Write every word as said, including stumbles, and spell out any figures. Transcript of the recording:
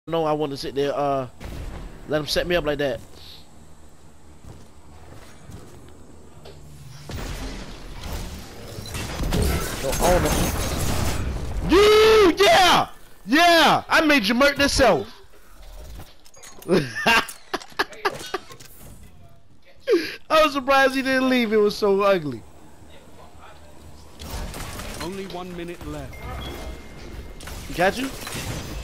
No, I want to sit there, uh, let him set me up like that. No, oh no. You, yeah, yeah, I made you murk yourself. I was surprised he didn't leave. It was so ugly. Only one minute left. He got you?